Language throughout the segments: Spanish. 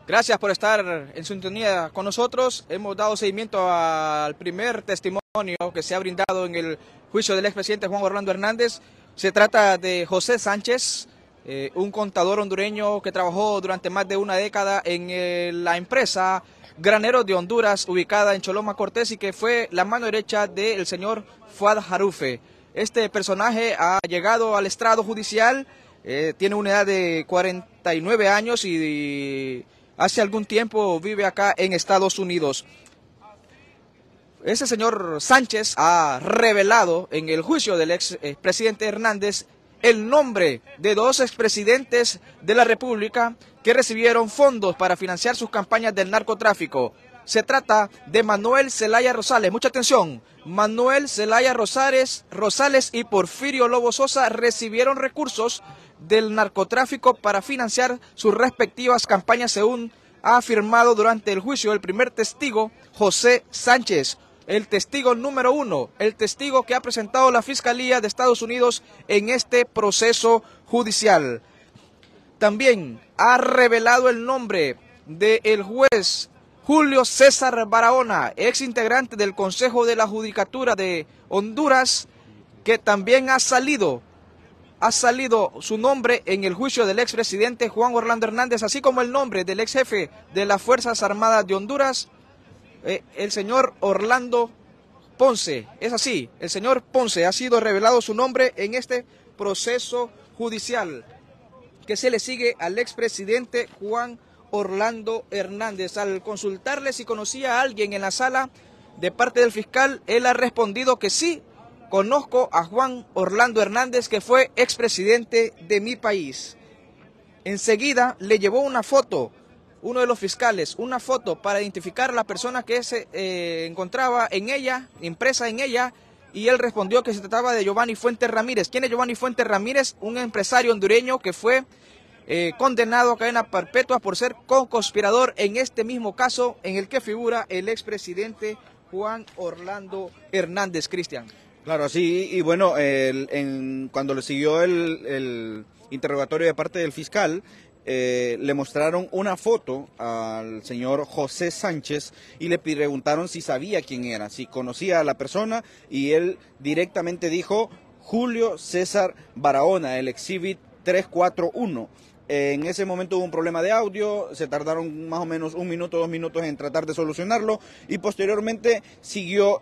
Gracias por estar en sintonía con nosotros. Hemos dado seguimiento al primer testimonio que se ha brindado en el juicio del expresidente Juan Orlando Hernández. Se trata de José Sánchez, un contador hondureño que trabajó durante más de una década en la empresa Graneros de Honduras, ubicada en Choloma Cortés, y que fue la mano derecha del señor Fuad Jarufe. Este personaje ha llegado al estrado judicial, tiene una edad de 49 años y hace algún tiempo vive acá en Estados Unidos. Ese señor Sánchez ha revelado en el juicio del expresidente Hernández el nombre de dos expresidentes de la República que recibieron fondos para financiar sus campañas del narcotráfico. Se trata de Manuel Zelaya Rosales. Mucha atención. Manuel Zelaya Rosales y Porfirio Lobo Sosa recibieron recursos del narcotráfico para financiar sus respectivas campañas, según ha afirmado durante el juicio el primer testigo, José Sánchez, el testigo número 1, el testigo que ha presentado la Fiscalía de Estados Unidos en este proceso judicial. También ha revelado el nombre del juez Julio César Barahona, ex integrante del Consejo de la Judicatura de Honduras, que también ha salido su nombre en el juicio del expresidente Juan Orlando Hernández, así como el nombre del ex jefe de las Fuerzas Armadas de Honduras, el señor Orlando Ponce. Es así, el señor Ponce ha sido revelado su nombre en este proceso judicial que se le sigue al expresidente Juan Orlando Hernández. Al consultarle si conocía a alguien en la sala de parte del fiscal, él ha respondido que sí, conozco a Juan Orlando Hernández, que fue expresidente de mi país. Enseguida le llevó una foto, uno de los fiscales, una foto para identificar a la persona que se encontraba en ella, impresa en ella, y él respondió que se trataba de Giovanni Fuentes Ramírez. ¿Quién es Giovanni Fuentes Ramírez? Un empresario hondureño que fue condenado a cadena perpetua por ser co-conspirador en este mismo caso en el que figura el expresidente Juan Orlando Hernández. Cristian. Claro, sí, y bueno, cuando le siguió el interrogatorio de parte del fiscal, le mostraron una foto al señor José Sánchez y le preguntaron si sabía quién era, si conocía a la persona, y él directamente dijo Julio César Barahona, el exhibit 341. En ese momento hubo un problema de audio, se tardaron más o menos 1 minuto, 2 minutos en tratar de solucionarlo, y posteriormente siguió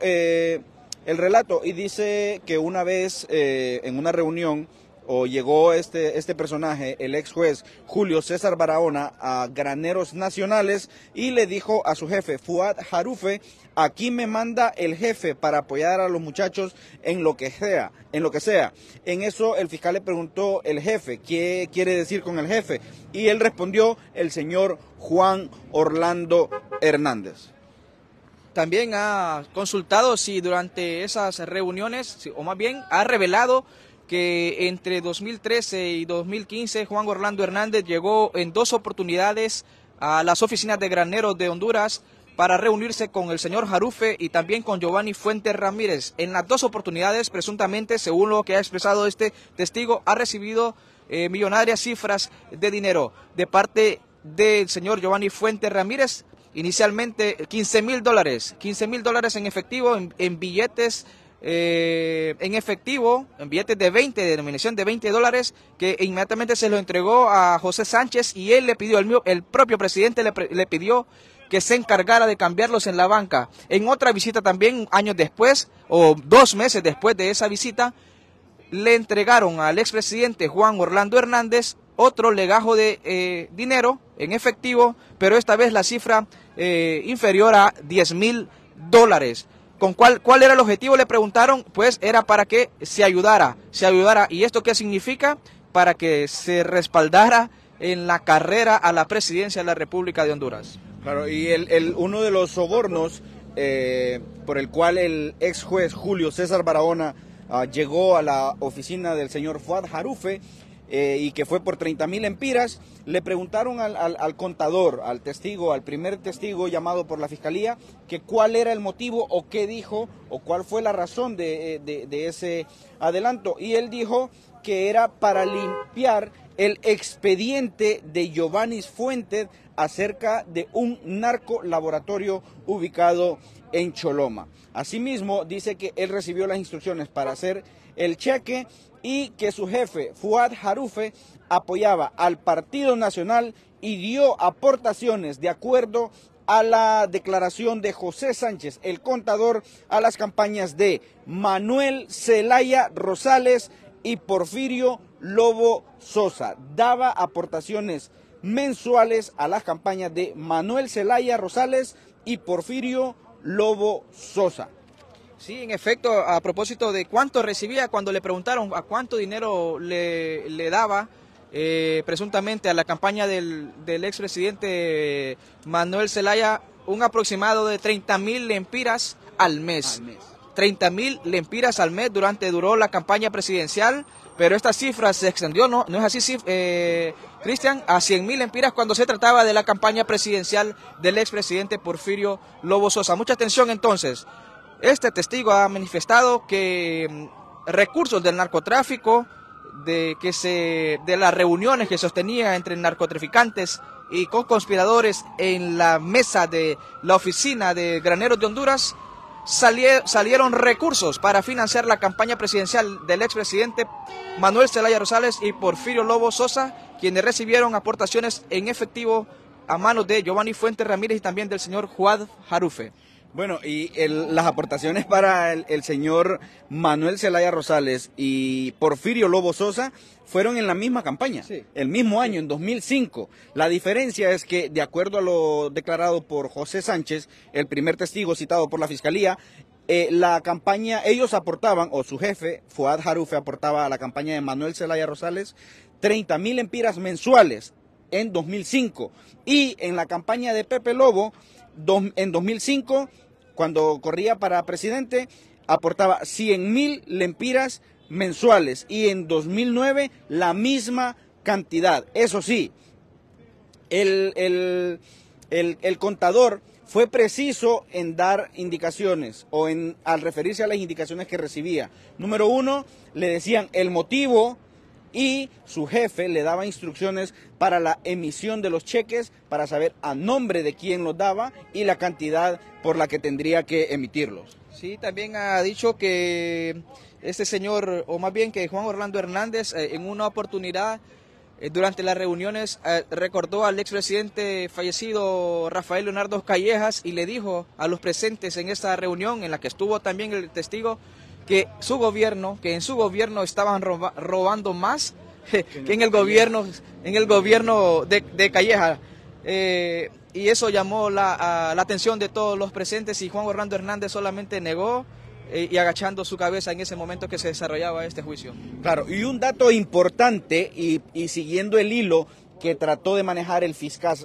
el relato, y dice que una vez en una reunión llegó este personaje, el ex juez Julio César Barahona, a Graneros Nacionales y le dijo a su jefe, Fuad Jarufe, aquí me manda el jefe para apoyar a los muchachos en lo que sea. En eso el fiscal le preguntó, el jefe, ¿qué quiere decir con el jefe? Y él respondió, el señor Juan Orlando Hernández. También ha consultado si durante esas reuniones, o más bien ha revelado que entre 2013 y 2015 Juan Orlando Hernández llegó en 2 oportunidades a las oficinas de Graneros de Honduras para reunirse con el señor Jarufe y también con Giovanni Fuentes Ramírez. En las 2 oportunidades, presuntamente, según lo que ha expresado este testigo, ha recibido millonarias cifras de dinero de parte del señor Giovanni Fuentes Ramírez. Inicialmente $15,000 en efectivo, en billetes en billetes de 20, de denominación de $20, que inmediatamente se lo entregó a José Sánchez, y él le pidió, el propio presidente le pidió que se encargara de cambiarlos en la banca. En otra visita también, años después, o 2 meses después de esa visita, le entregaron al expresidente Juan Orlando Hernández otro legajo de dinero en efectivo, pero esta vez la cifra inferior a $10,000. ¿Cuál era el objetivo? Le preguntaron, pues era para que se ayudara. ¿Y esto qué significa? Para que se respaldara en la carrera a la presidencia de la República de Honduras. Claro, y uno de los sobornos por el cual el ex juez Julio César Barahona llegó a la oficina del señor Fuad Jarufe, y que fue por 30,000 empiras, le preguntaron al contador, al testigo, al primer testigo llamado por la fiscalía, que cuál era el motivo o qué dijo o cuál fue la razón de ese adelanto, y él dijo que era para limpiar el expediente de Giovanni Fuentes acerca de un narcolaboratorio ubicado en Choloma. Asimismo, dice que él recibió las instrucciones para hacer el cheque y que su jefe, Fuad Jarufe, apoyaba al Partido Nacional y dio aportaciones de acuerdo a la declaración de José Sánchez, el contador, a las campañas de Manuel Zelaya Rosales y Porfirio Lobo Sosa. Daba aportaciones mensuales a las campañas de Manuel Zelaya Rosales y Porfirio Lobo Sosa. Sí, en efecto, a propósito de cuánto recibía, cuando le preguntaron a cuánto dinero le daba presuntamente a la campaña del expresidente Manuel Zelaya, un aproximado de 30.000 lempiras al mes. 30.000 lempiras al mes duró la campaña presidencial, pero esta cifra se extendió, ¿no es así, Cristian? A 100.000 lempiras cuando se trataba de la campaña presidencial del expresidente Porfirio Lobo Sosa. Mucha atención entonces. Este testigo ha manifestado que recursos del narcotráfico, de las reuniones que sostenía entre narcotraficantes y conspiradores en la mesa de la oficina de Graneros de Honduras, salieron recursos para financiar la campaña presidencial del expresidente Manuel Zelaya Rosales y Porfirio Lobo Sosa, quienes recibieron aportaciones en efectivo a manos de Giovanni Fuentes Ramírez y también del señor Fuad Jarufe. Bueno, y las aportaciones para el señor Manuel Zelaya Rosales y Porfirio Lobo Sosa fueron en la misma campaña, sí, el mismo año, en 2005. La diferencia es que, de acuerdo a lo declarado por José Sánchez, el primer testigo citado por la Fiscalía, la campaña, ellos aportaban, o su jefe, Fuad Jarufe, aportaba a la campaña de Manuel Zelaya Rosales 30.000 lempiras mensuales en 2005. Y en la campaña de Pepe Lobo, en 2005, cuando corría para presidente, aportaba 100.000 lempiras mensuales y en 2009 la misma cantidad. Eso sí, el contador fue preciso en dar indicaciones o al referirse a las indicaciones que recibía. Número uno, le decían el motivo y su jefe le daba instrucciones para la emisión de los cheques para saber a nombre de quién los daba y la cantidad por la que tendría que emitirlos. Sí, también ha dicho que este señor, o más bien que Juan Orlando Hernández, en una oportunidad durante las reuniones recordó al expresidente fallecido Rafael Leonardo Callejas y le dijo a los presentes en esta reunión en la que estuvo también el testigo que en su gobierno estaban robando más que en el gobierno de Calleja. Y eso llamó la atención de todos los presentes y Juan Orlando Hernández solamente negó y agachando su cabeza en ese momento que se desarrollaba este juicio. Claro, y un dato importante y siguiendo el hilo que trató de manejar el fiscal,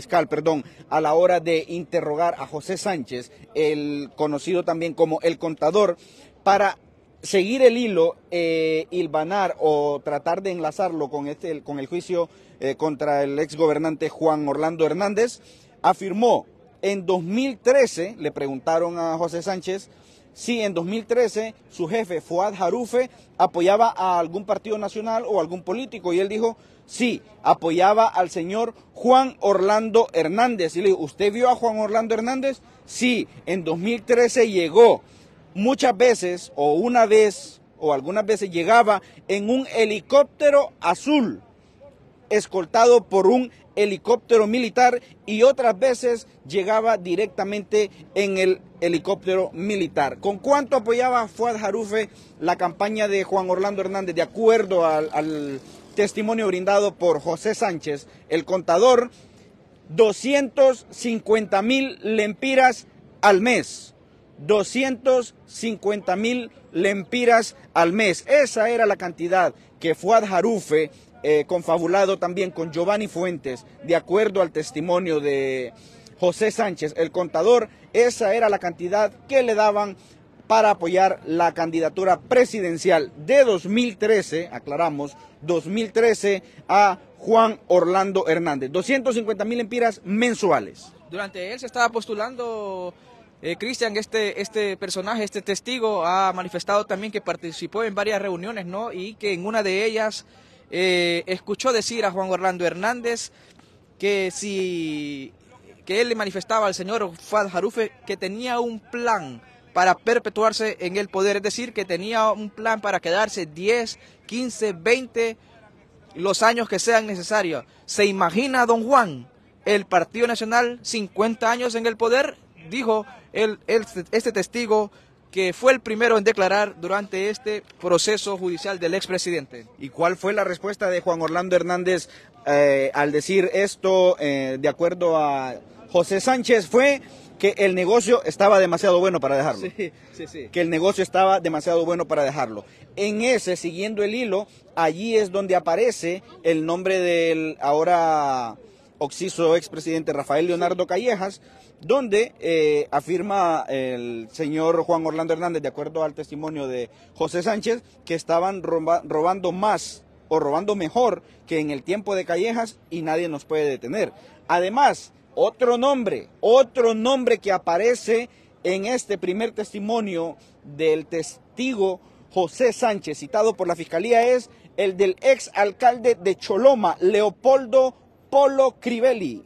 a la hora de interrogar a José Sánchez, el conocido también como el contador, para seguir el hilo, hilvanar o tratar de enlazarlo con el juicio contra el exgobernante Juan Orlando Hernández, afirmó en 2013, le preguntaron a José Sánchez, si en 2013 su jefe Fuad Jarufe apoyaba a algún partido nacional o algún político, y él dijo, sí, apoyaba al señor Juan Orlando Hernández. Y le dijo, ¿usted vio a Juan Orlando Hernández? Sí, en 2013 llegó. Muchas veces, o una vez, o algunas veces llegaba en un helicóptero azul, escoltado por un helicóptero militar, y otras veces llegaba directamente en el helicóptero militar. ¿Con cuánto apoyaba Fuad Jarufe la campaña de Juan Orlando Hernández? De acuerdo al testimonio brindado por José Sánchez, el contador, 250.000 lempiras al mes. 250.000 lempiras al mes. Esa era la cantidad que Fuad Jarufe, confabulado también con Giovanni Fuentes, de acuerdo al testimonio de José Sánchez, el contador, esa era la cantidad que le daban para apoyar la candidatura presidencial de 2013, aclaramos, 2013 a Juan Orlando Hernández. 250.000 lempiras mensuales. Durante él se estaba postulando... Cristian, este personaje, este testigo, ha manifestado también que participó en varias reuniones, ¿no? Y que en una de ellas escuchó decir a Juan Orlando Hernández que él le manifestaba al señor Fuad Jarufe que tenía un plan para perpetuarse en el poder, es decir, que tenía un plan para quedarse 10, 15, 20, los años que sean necesarios. ¿Se imagina, don Juan, el Partido Nacional 50 años en el poder? Dijo este testigo, que fue el primero en declarar durante este proceso judicial del expresidente. ¿Y cuál fue la respuesta de Juan Orlando Hernández al decir esto, de acuerdo a José Sánchez? Fue que el negocio estaba demasiado bueno para dejarlo. Sí. Que el negocio estaba demasiado bueno para dejarlo. En ese, siguiendo el hilo, allí es donde aparece el nombre del ahora occiso expresidente Rafael Leonardo Callejas, donde afirma el señor Juan Orlando Hernández, de acuerdo al testimonio de José Sánchez, que estaban robando más o robando mejor que en el tiempo de Callejas y nadie nos puede detener. Además, otro nombre que aparece en este primer testimonio del testigo José Sánchez, citado por la Fiscalía, es el del ex alcalde de Choloma, Leopoldo Polo Crivelli,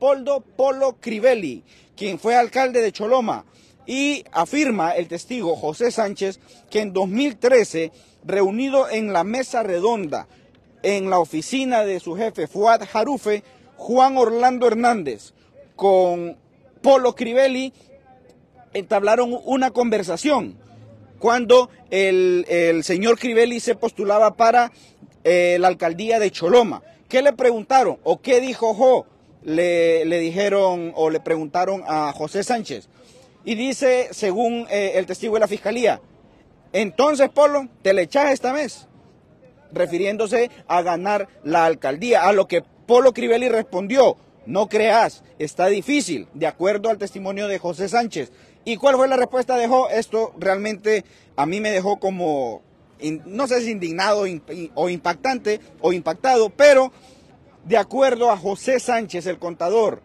quien fue alcalde de Choloma, y afirma el testigo José Sánchez que en 2013, reunido en la mesa redonda en la oficina de su jefe Fuad Jarufe, Juan Orlando Hernández con Polo Crivelli entablaron una conversación cuando el señor Crivelli se postulaba para la alcaldía de Choloma. ¿Qué le preguntaron o qué dijo le dijeron o le preguntaron a José Sánchez? Y dice, según el testigo de la Fiscalía, entonces, Polo, te le echas esta vez, refiriéndose a ganar la alcaldía, a lo que Polo Crivelli respondió, no creas, está difícil, de acuerdo al testimonio de José Sánchez. ¿Y cuál fue la respuesta de Jo? Esto realmente a mí me dejó como, no sé si indignado o impactante o impactado, pero de acuerdo a José Sánchez, el contador,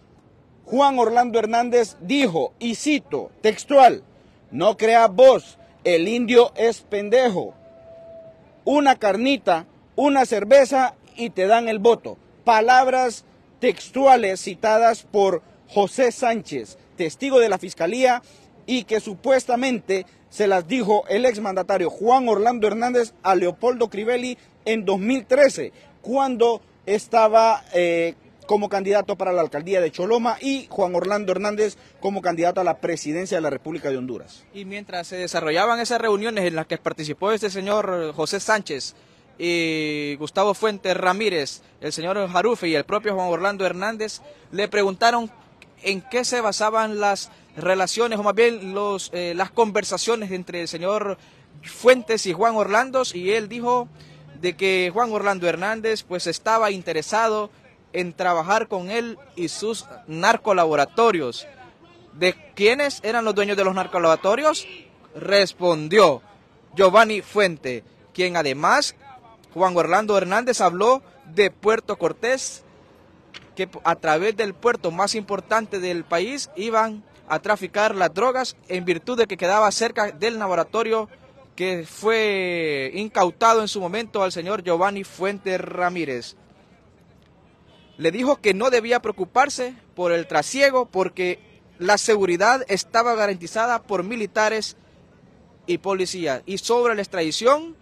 Juan Orlando Hernández dijo, y cito textual, no creas vos, el indio es pendejo, una carnita, una cerveza y te dan el voto. Palabras textuales citadas por José Sánchez, testigo de la Fiscalía, y que supuestamente se las dijo el exmandatario Juan Orlando Hernández a Leopoldo Crivelli en 2013, cuando estaba como candidato para la alcaldía de Choloma y Juan Orlando Hernández como candidato a la presidencia de la República de Honduras. Y mientras se desarrollaban esas reuniones en las que participó este señor José Sánchez y Gustavo Fuentes Ramírez, el señor Jarufe y el propio Juan Orlando Hernández, le preguntaron en qué se basaban las relaciones, o más bien las conversaciones entre el señor Fuentes y Juan Orlando, y él dijo de que Juan Orlando Hernández pues estaba interesado en trabajar con él y sus narcolaboratorios. ¿De quiénes eran los dueños de los narcolaboratorios? Respondió Giovanni Fuente, quien además Juan Orlando Hernández habló de Puerto Cortés, que a través del puerto más importante del país iban a traficar las drogas en virtud de que quedaba cerca del laboratorio que fue incautado en su momento al señor Giovanni Fuentes Ramírez. Le dijo que no debía preocuparse por el trasiego porque la seguridad estaba garantizada por militares y policías. Y sobre la extradición,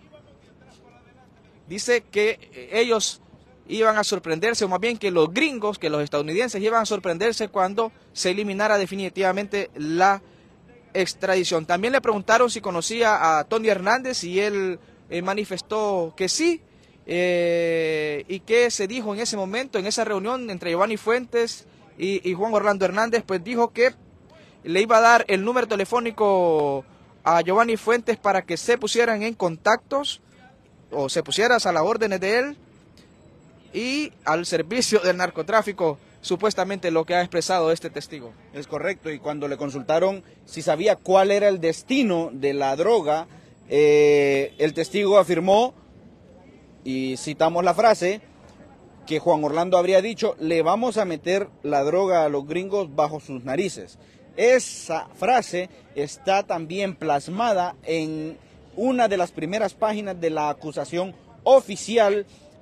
dice que ellos iban a sorprenderse, o más bien que los gringos, que los estadounidenses iban a sorprenderse cuando se eliminara definitivamente la extradición. También le preguntaron si conocía a Tony Hernández y él manifestó que sí, y que se dijo en ese momento, en esa reunión entre Giovanni Fuentes y Juan Orlando Hernández, pues dijo que le iba a dar el número telefónico a Giovanni Fuentes para que se pusieran en contactos o se pusieras a las órdenes de él y al servicio del narcotráfico, supuestamente lo que ha expresado este testigo. Es correcto, y cuando le consultaron si sabía cuál era el destino de la droga, el testigo afirmó, y citamos la frase, que Juan Orlando habría dicho, le vamos a meter la droga a los gringos bajo sus narices. Esa frase está también plasmada en una de las primeras páginas de la acusación oficial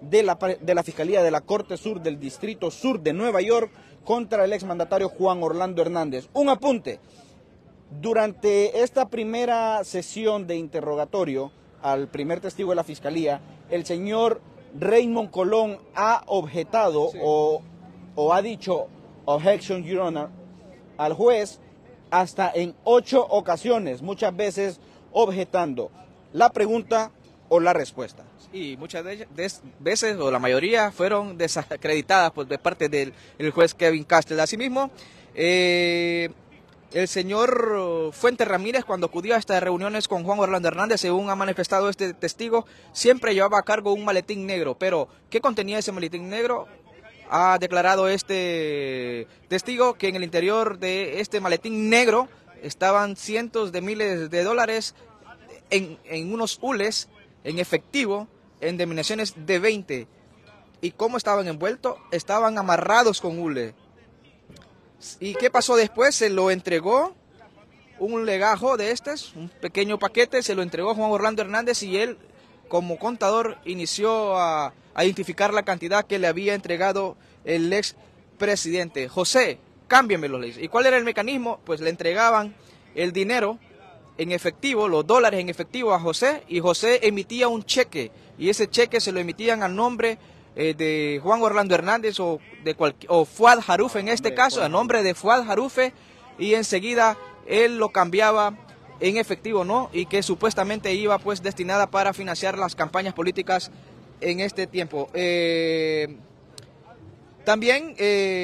de la Fiscalía de la Corte Sur del Distrito Sur de Nueva York contra el exmandatario Juan Orlando Hernández. Un apunte: durante esta primera sesión de interrogatorio al primer testigo de la Fiscalía, el señor Raymond Colón ha objetado o ha dicho objection, Your Honor, al juez hasta en 8 ocasiones, muchas veces objetando la pregunta o la respuesta. Y muchas veces, o la mayoría, fueron desacreditadas de parte del juez Kevin Castell. Asimismo, el señor Fuentes Ramírez, cuando acudía a estas reuniones con Juan Orlando Hernández, según ha manifestado este testigo, siempre llevaba a cargo un maletín negro. Pero, ¿qué contenía ese maletín negro? Ha declarado este testigo que en el interior de este maletín negro estaban cientos de miles de dólares en unos hules, en efectivo, en denominaciones de 20. ¿Y cómo estaban envueltos? Estaban amarrados con hule. ¿Y qué pasó después? Se lo entregó un legajo de un pequeño paquete, se lo entregó Juan Orlando Hernández y él, como contador, inició a identificar la cantidad que le había entregado el ex presidente. José, cámbiamelo, le dice. ¿Y cuál era el mecanismo? Pues le entregaban el dinero en efectivo, los dólares en efectivo a José, y José emitía un cheque, y ese cheque se lo emitían a nombre de Juan Orlando Hernández o Fuad Jarufe en este caso, a nombre de Fuad Jarufe, y enseguida él lo cambiaba en efectivo, ¿no? Y que supuestamente iba pues destinada para financiar las campañas políticas en este tiempo. También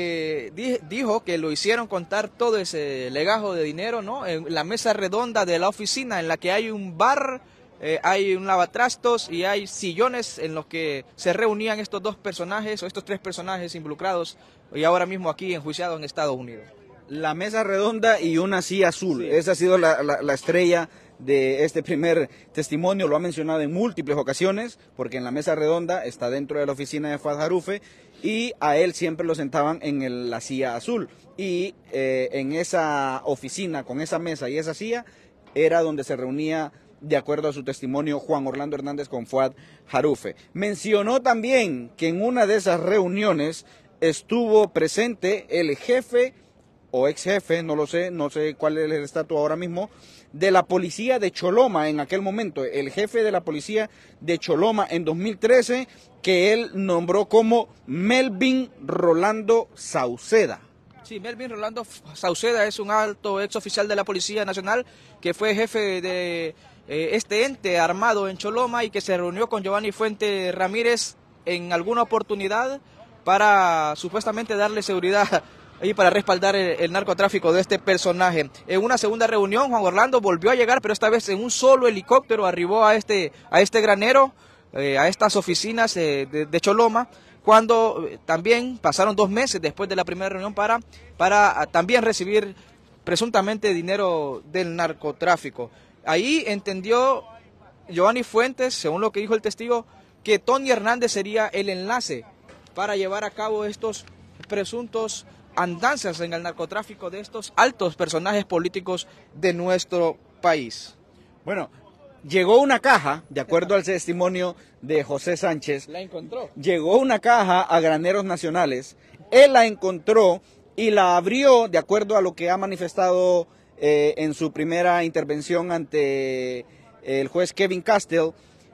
dijo que lo hicieron contar todo ese legajo de dinero, ¿no? En la mesa redonda de la oficina, en la que hay un bar, hay un lavatrastos y hay sillones en los que se reunían estos dos personajes o estos tres personajes involucrados y ahora mismo aquí enjuiciados en Estados Unidos. La mesa redonda y una silla azul, sí. Esa ha sido la estrella de este primer testimonio, lo ha mencionado en múltiples ocasiones, porque en la mesa redonda está dentro de la oficina de Fuad Jarufe y a él siempre lo sentaban en la silla azul. Y en esa oficina, con esa mesa y esa silla, era donde se reunía, de acuerdo a su testimonio, Juan Orlando Hernández con Fuad Jarufe. Mencionó también que en una de esas reuniones estuvo presente el jefe o ex jefe, no sé cuál es el estatus ahora mismo, de la policía de Choloma en aquel momento, el jefe de la policía de Choloma en 2013, que él nombró como Melvin Rolando Sauceda. Sí, Melvin Rolando Sauceda es un alto ex oficial de la Policía Nacional que fue jefe de este ente armado en Choloma y que se reunió con Giovanni Fuentes Ramírez en alguna oportunidad para supuestamente darle seguridad y para respaldar el narcotráfico de este personaje. En una segunda reunión, Juan Orlando volvió a llegar, pero esta vez en un solo helicóptero arribó a este granero, a estas oficinas de Choloma, cuando también pasaron 2 meses después de la primera reunión para también recibir presuntamente dinero del narcotráfico. Ahí entendió Giovanni Fuentes, según lo que dijo el testigo, que Tony Hernández sería el enlace para llevar a cabo estos presuntos andanzas en el narcotráfico de estos altos personajes políticos de nuestro país. Bueno, llegó una caja, de acuerdo al testimonio de José Sánchez. La encontró. Llegó una caja a Graneros Nacionales, él la encontró y la abrió, de acuerdo a lo que ha manifestado en su primera intervención ante el juez Kevin Castell.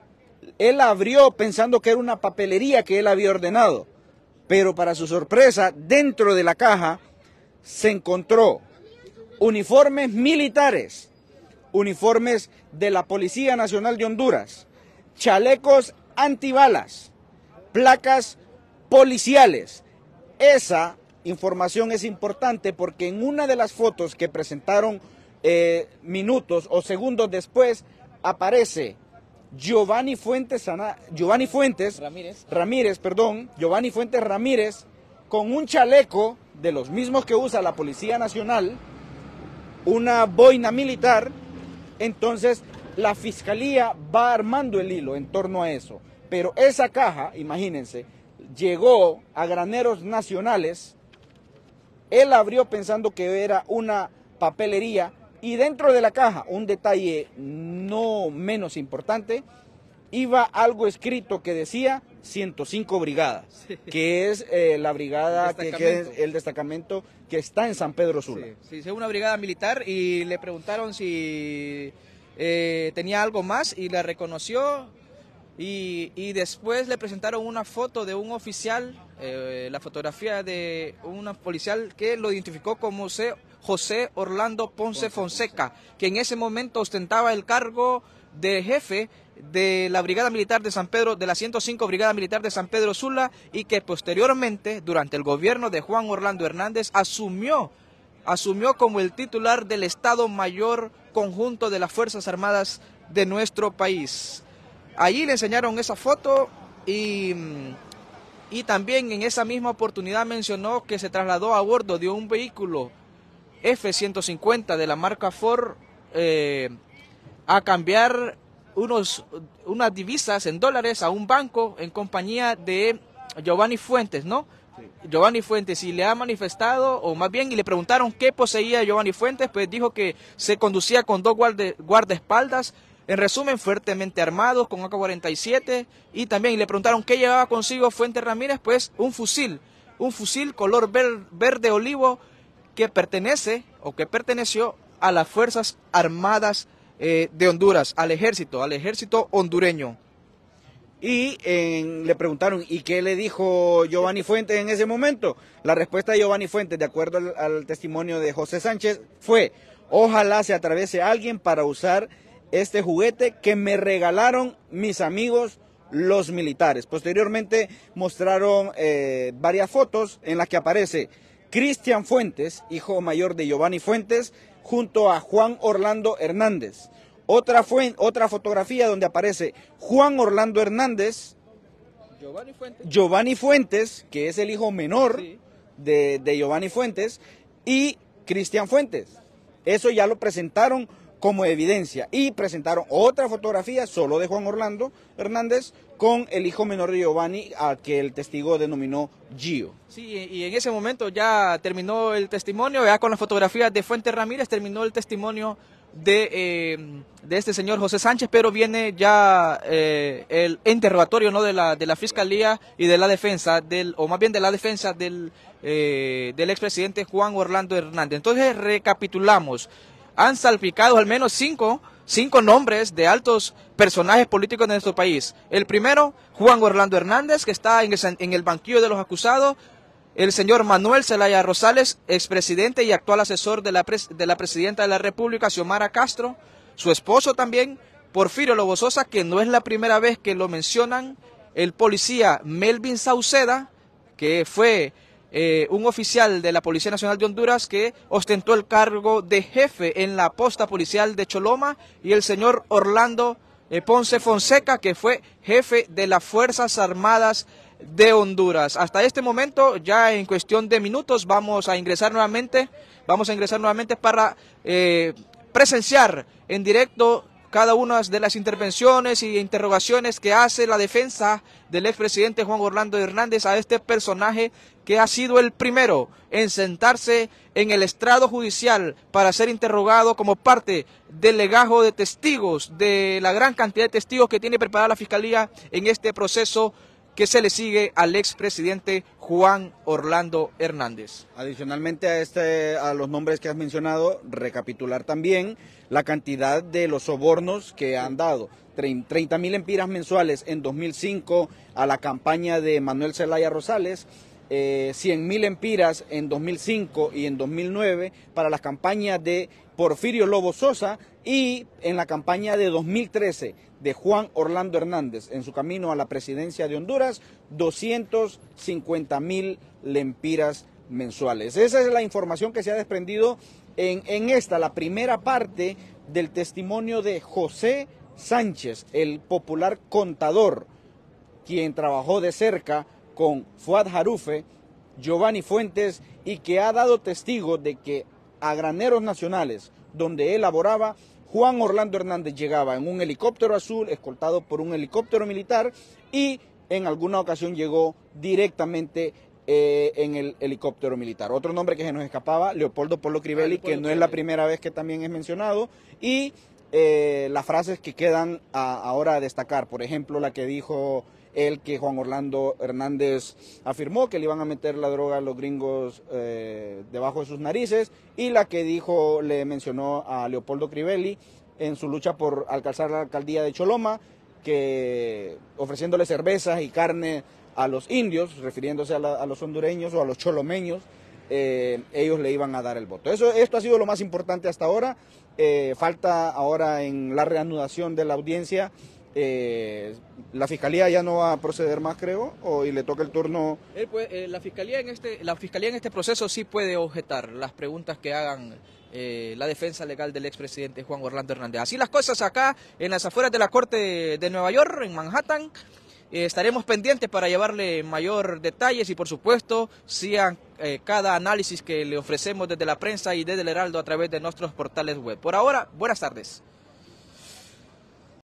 Él la abrió pensando que era una papelería que él había ordenado. Pero para su sorpresa, dentro de la caja se encontró uniformes militares, uniformes de la Policía Nacional de Honduras, chalecos antibalas, placas policiales. Esa información es importante porque en una de las fotos que presentaron minutos o segundos después aparece Giovanni Fuentes Ramírez con un chaleco de los mismos que usa la Policía Nacional, una boina militar. Entonces la Fiscalía va armando el hilo en torno a eso. Pero esa caja, imagínense, llegó a Graneros Nacionales, él abrió pensando que era una papelería. Y dentro de la caja, un detalle no menos importante, iba algo escrito que decía 105 Brigada, sí, que es la brigada, que es el destacamento que está en San Pedro Sula. Sí, sí, es una brigada militar y le preguntaron si tenía algo más y la reconoció y después le presentaron una foto de un oficial, la fotografía de un policial que lo identificó como José Orlando Ponce Fonseca, que en ese momento ostentaba el cargo de jefe de la Brigada Militar de San Pedro, de la 105 Brigada Militar de San Pedro Sula, y que posteriormente, durante el gobierno de Juan Orlando Hernández, asumió como el titular del Estado Mayor Conjunto de las Fuerzas Armadas de nuestro país. Allí le enseñaron esa foto y también en esa misma oportunidad mencionó que se trasladó a bordo de un vehículo F-150 de la marca Ford a cambiar unas divisas en dólares a un banco en compañía de Giovanni Fuentes, ¿no? Sí. Giovanni Fuentes, y le ha manifestado, o más bien, y le preguntaron qué poseía Giovanni Fuentes, pues dijo que se conducía con dos guardaespaldas, en resumen, fuertemente armados, con AK-47, y también le preguntaron qué llevaba consigo Fuentes Ramírez, pues un fusil color verde olivo que perteneció a las Fuerzas Armadas de Honduras, al ejército hondureño. Y le preguntaron, ¿y qué le dijo Giovanni Fuentes en ese momento? La respuesta de Giovanni Fuentes, de acuerdo al testimonio de José Sánchez, fue: ojalá se atraviese alguien para usar este juguete que me regalaron mis amigos los militares. Posteriormente mostraron varias fotos en las que aparece Cristian Fuentes, hijo mayor de Giovanni Fuentes, junto a Juan Orlando Hernández. Otra fotografía donde aparece Juan Orlando Hernández, Giovanni Fuentes, que es el hijo menor, sí, de Giovanni Fuentes, y Cristian Fuentes. Eso ya lo presentaron como evidencia, y presentaron otra fotografía solo de Juan Orlando Hernández con el hijo menor de Giovanni, a que el testigo denominó Gio. Sí, y en ese momento ya terminó el testimonio, ya con las fotografías de Fuentes Ramírez terminó el testimonio de este señor José Sánchez, pero viene ya el interrogatorio, ¿no?, de la Fiscalía y de la defensa, o más bien de la defensa del expresidente Juan Orlando Hernández. Entonces recapitulamos. Han salpicado al menos cinco nombres de altos personajes políticos de nuestro país. El primero, Juan Orlando Hernández, que está en el banquillo de los acusados. El señor Manuel Zelaya Rosales, expresidente y actual asesor de la presidenta de la República, Xiomara Castro. Su esposo también, Porfirio Lobo Sosa, que no es la primera vez que lo mencionan. El policía Melvin Sauceda, que fue un oficial de la Policía Nacional de Honduras que ostentó el cargo de jefe en la posta policial de Choloma, y el señor Orlando Ponce Fonseca, que fue jefe de las Fuerzas Armadas de Honduras. Hasta este momento, ya en cuestión de minutos, vamos a ingresar nuevamente para presenciar en directo cada una de las intervenciones y interrogaciones que hace la defensa del expresidente Juan Orlando Hernández a este personaje que ha sido el primero en sentarse en el estrado judicial para ser interrogado como parte del legajo de testigos, de la gran cantidad de testigos que tiene preparada la Fiscalía en este proceso que se le sigue al expresidente Juan Orlando Hernández. Adicionalmente a los nombres que has mencionado, recapitular también la cantidad de los sobornos que han dado. 30.000 lempiras mensuales en 2005 a la campaña de Manuel Zelaya Rosales, 100.000 lempiras en 2005 y en 2009 para las campañas de Porfirio Lobo Sosa, y en la campaña de 2013 de Juan Orlando Hernández en su camino a la presidencia de Honduras, 250.000 lempiras mensuales. Esa es la información que se ha desprendido en la primera parte del testimonio de José Sánchez, el popular contador, quien trabajó de cerca con Fuad Jarufe, Giovanni Fuentes, y que ha dado testigo de que a Graneros Nacionales, donde él laboraba, Juan Orlando Hernández llegaba en un helicóptero azul, escoltado por un helicóptero militar, y en alguna ocasión llegó directamente en el helicóptero militar. Otro nombre que se nos escapaba, Leopoldo Polo Crivelli, que no es la primera vez que también es mencionado, y las frases que quedan ahora a destacar. Por ejemplo, la que dijo él, que Juan Orlando Hernández afirmó que le iban a meter la droga a los gringos debajo de sus narices, y la que dijo, le mencionó a Leopoldo Crivelli en su lucha por alcanzar la alcaldía de Choloma, que ofreciéndole cervezas y carne a los indios, refiriéndose a los hondureños o a los cholomeños, ellos le iban a dar el voto. Esto ha sido lo más importante hasta ahora. Falta ahora en la reanudación de la audiencia. La fiscalía ya no va a proceder más, creo, y le toca el turno. La fiscalía en este proceso sí puede objetar las preguntas que hagan la defensa legal del expresidente Juan Orlando Hernández. Así las cosas acá en las afueras de la Corte de Nueva York, en Manhattan. Estaremos pendientes para llevarle mayor detalles y, por supuesto, sigan cada análisis que le ofrecemos desde la prensa y desde el Heraldo a través de nuestros portales web. Por ahora, buenas tardes.